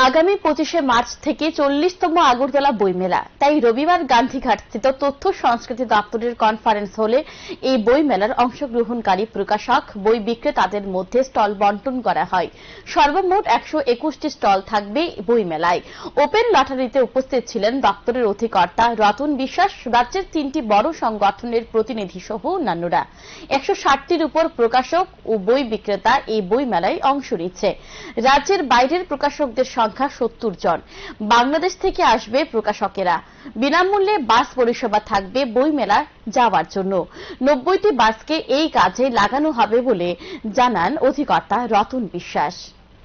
আগামী 25শে মার্চ থেকে 40তম আগরতলা বইমেলা। তাই রবিবার গান্ধীঘাটস্থিত তথ্য সংস্কৃতি দপ্তরের কনফারেন্স হলে এই বইমেলার অংশগ্রহণকারী প্রকাশক, বই বিক্রেতাদের মধ্যে স্টল বন্টন করা হয়। সর্বমোট 121টি স্টল থাকবে বইমেলায়। ওপেন লটারিতে উপস্থিত ছিলেন দপ্তরের অধিকর্তা রতন বিশ্বাস, রাজ্যের 3টি বড় সংগঠনের প্রতিনিধি সহ অন্যান্যরা। 160টির উপর প্রকাশক ও বই বিক্রেতা এই বইমেলায় অংশ নিচ্ছে। রাজ্যের বাইরের প্রকাশকদের সংখ্যা 70 জন। বাংলাদেশ থেকে আসবে প্রকাশকেরা। বিনামূল্যে বাস পরিষেবা থাকবে বইমেলা যাওয়ার জন্য। 90টি বাসকে এই কাজে লাগানো হবে বলে জানান অধিকর্তা রতন বিশ্বাস।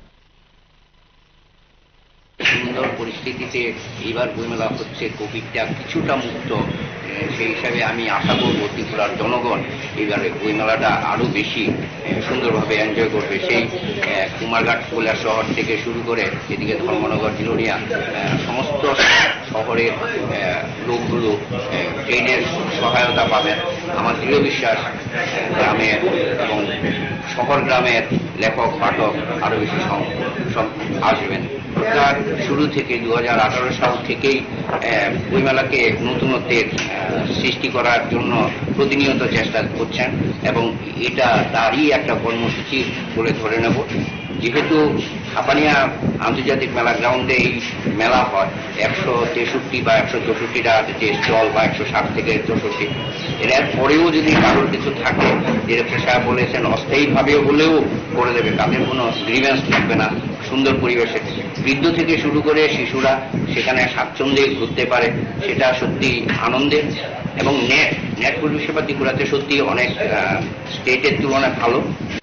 সুন্দর পরিস্থিতিতে এবার বইমেলা হচ্ছে, কোভিডটা কিছুটা মুক্ত, সেই হিসাবে আমি আশা করব ত্রিপুরার জনগণ এবারে বইমেলাটা আরো বেশি সুন্দরভাবে এনজয় করবে। সেই কুমারঘাট কৈলাস শহর থেকে শুরু করে এদিকে ধর্মনগর, জিরোনিয়া, সমস্ত শহরের লোকগুলো ট্রেনের সহায়তা পাবেন। আমার দৃঢ় বিশ্বাস গ্রামের এবং শহর গ্রামের লেখক পাঠক আরো বেশি আসবেন। সরকার শুরু থেকে 2018 সাল থেকেই বইমেলাকে নতুনত্বের সৃষ্টি করার জন্য প্রতিনিয়ত চেষ্টা করছেন এবং এটা তারই একটা কর্মসূচি বলে ধরে নেব। যেহেতু হাপানিয়া আন্তর্জাতিক মেলা গ্রাউন্ডে এই মেলা হয়, 163 বা 164টা যে স্টল বা 160 থেকে 64, এর পরেও যদি কারোর কিছু থাকে, ডিরেক্টর সাহেব বলেছেন অস্থায়ীভাবেও হলেও করে দেবে, তাদের কোনো গ্রিভেন্স থাকবে না। সুন্দর পরিবেশে বৃদ্ধ থেকে শুরু করে শিশুরা সেখানে স্বাচ্ছন্দ্যে ঘুরতে পারে, সেটা সত্যি আনন্দের। এবং নেট পরিষেবা ত্রিপুরাতে সত্যি অনেক স্টেটের তুলনায় ভালো।